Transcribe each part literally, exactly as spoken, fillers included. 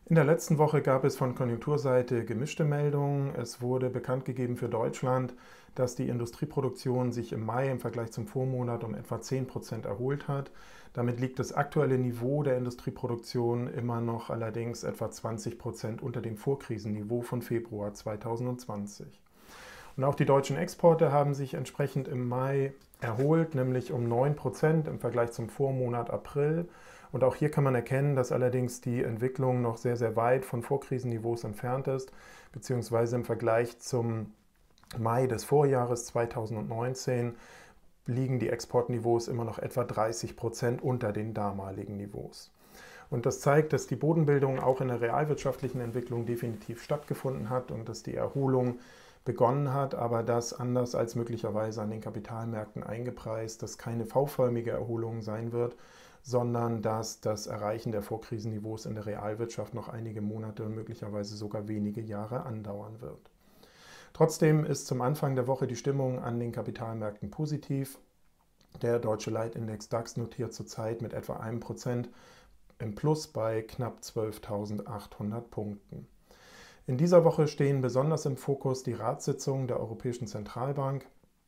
In der letzten Woche gab es von Konjunkturseite gemischte Meldungen. Es wurde bekannt gegeben für Deutschland, dass die Industrieproduktion sich im Mai im Vergleich zum Vormonat um etwa zehn Prozent erholt hat. Damit liegt das aktuelle Niveau der Industrieproduktion immer noch allerdings etwa zwanzig Prozent unter dem Vorkrisenniveau von Februar zweitausendzwanzig. Und auch die deutschen Exporte haben sich entsprechend im Mai erholt, nämlich um neun Prozent im Vergleich zum Vormonat April. Und auch hier kann man erkennen, dass allerdings die Entwicklung noch sehr, sehr weit von Vorkrisenniveaus entfernt ist, beziehungsweise im Vergleich zum Mai des Vorjahres zweitausendneunzehn liegen die Exportniveaus immer noch etwa dreißig Prozent unter den damaligen Niveaus. Und das zeigt, dass die Bodenbildung auch in der realwirtschaftlichen Entwicklung definitiv stattgefunden hat und dass die Erholung begonnen hat, aber das anders als möglicherweise an den Kapitalmärkten eingepreist, dass keine V-förmige Erholung sein wird, sondern dass das Erreichen der Vorkrisenniveaus in der Realwirtschaft noch einige Monate und möglicherweise sogar wenige Jahre andauern wird. Trotzdem ist zum Anfang der Woche die Stimmung an den Kapitalmärkten positiv. Der deutsche Leitindex DAX notiert zurzeit mit etwa einem Prozent im Plus bei knapp zwölftausendachthundert Punkten. In dieser Woche stehen besonders im Fokus die Ratssitzungen der Europäischen Zentralbank,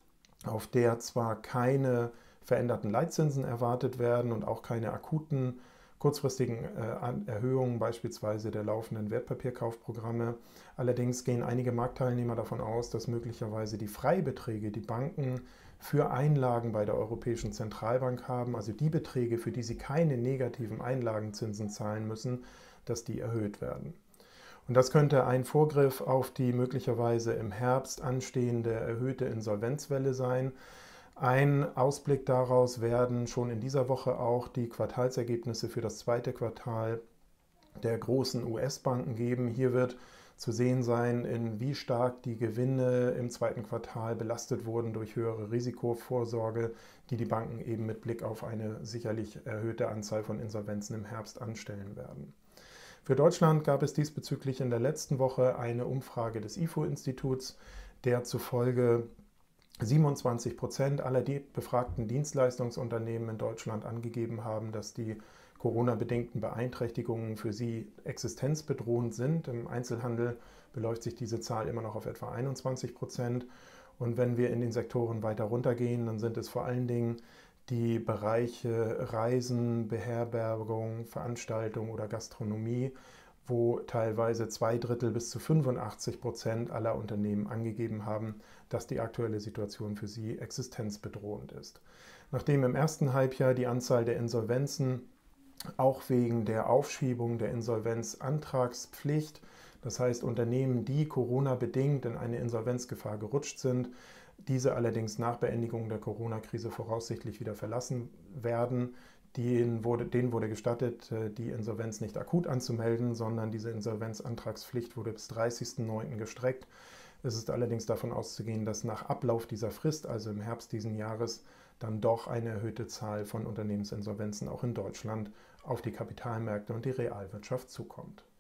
auf der zwar keine veränderten Leitzinsen erwartet werden und auch keine akuten kurzfristigen Erhöhungen beispielsweise der laufenden Wertpapierkaufprogramme. Allerdings gehen einige Marktteilnehmer davon aus, dass möglicherweise die Freibeträge, die Banken für Einlagen bei der Europäischen Zentralbank haben, also die Beträge, für die sie keine negativen Einlagenzinsen zahlen müssen, dass die erhöht werden. Und das könnte ein Vorgriff auf die möglicherweise im Herbst anstehende erhöhte Insolvenzwelle sein. Ein Ausblick daraus werden schon in dieser Woche auch die Quartalsergebnisse für das zweite Quartal der großen U S-Banken geben. Hier wird zu sehen sein, in wie stark die Gewinne im zweiten Quartal belastet wurden durch höhere Risikovorsorge, die die Banken eben mit Blick auf eine sicherlich erhöhte Anzahl von Insolvenzen im Herbst anstellen werden. Für Deutschland gab es diesbezüglich in der letzten Woche eine Umfrage des I F O-Instituts, der zufolge siebenundzwanzig Prozent aller die befragten Dienstleistungsunternehmen in Deutschland angegeben haben, dass die Corona-bedingten Beeinträchtigungen für sie existenzbedrohend sind. Im Einzelhandel beläuft sich diese Zahl immer noch auf etwa einundzwanzig Prozent. Und wenn wir in den Sektoren weiter runtergehen, dann sind es vor allen Dingen die Bereiche Reisen, Beherbergung, Veranstaltung oder Gastronomie, wo teilweise zwei Drittel bis zu fünfundachtzig Prozent aller Unternehmen angegeben haben, dass die aktuelle Situation für sie existenzbedrohend ist. Nachdem im ersten Halbjahr die Anzahl der Insolvenzen auch wegen der Aufschiebung der Insolvenzantragspflicht, das heißt Unternehmen, die Corona-bedingt in eine Insolvenzgefahr gerutscht sind, diese allerdings nach Beendigung der Corona-Krise voraussichtlich wieder verlassen werden, Denen wurde, denen wurde gestattet, die Insolvenz nicht akut anzumelden, sondern diese Insolvenzantragspflicht wurde bis dreißigsten neunten gestreckt. Es ist allerdings davon auszugehen, dass nach Ablauf dieser Frist, also im Herbst diesen Jahres, dann doch eine erhöhte Zahl von Unternehmensinsolvenzen auch in Deutschland auf die Kapitalmärkte und die Realwirtschaft zukommt.